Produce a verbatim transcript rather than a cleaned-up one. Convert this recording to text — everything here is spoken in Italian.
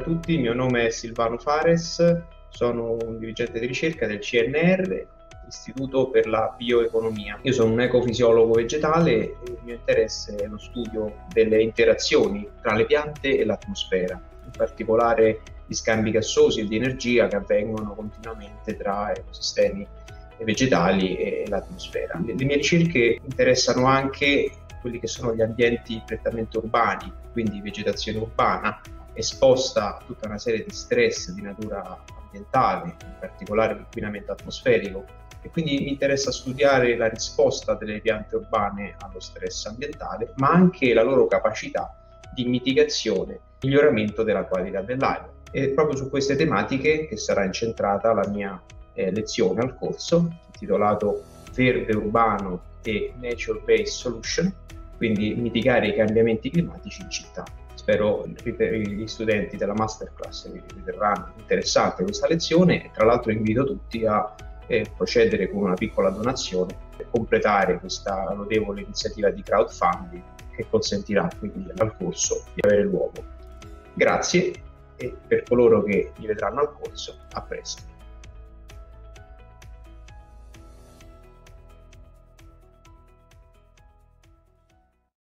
a tutti, il mio nome è Silvano Fares, sono un dirigente di ricerca del C N R, Istituto per la Bioeconomia. Io sono un ecofisiologo vegetale e il mio interesse è lo studio delle interazioni tra le piante e l'atmosfera, in particolare gli scambi gassosi e di energia che avvengono continuamente tra ecosistemi vegetali e l'atmosfera. Le, le mie ricerche interessano anche quelli che sono gli ambienti prettamente urbani, quindi vegetazione urbana, esposta a tutta una serie di stress di natura ambientale, in particolare l'inquinamento atmosferico, e quindi mi interessa studiare la risposta delle piante urbane allo stress ambientale, ma anche la loro capacità di mitigazione e miglioramento della qualità dell'aria. È proprio su queste tematiche che sarà incentrata la mia eh, lezione al corso, intitolato Verde Urbano e Nature Based Solution, quindi mitigare i cambiamenti climatici in città. Spero che gli studenti della masterclass riterranno interessante questa lezione e tra l'altro invito tutti a eh, procedere con una piccola donazione per completare questa lodevole iniziativa di crowdfunding che consentirà quindi al corso di avere luogo. Grazie e per coloro che mi vedranno al corso, a presto.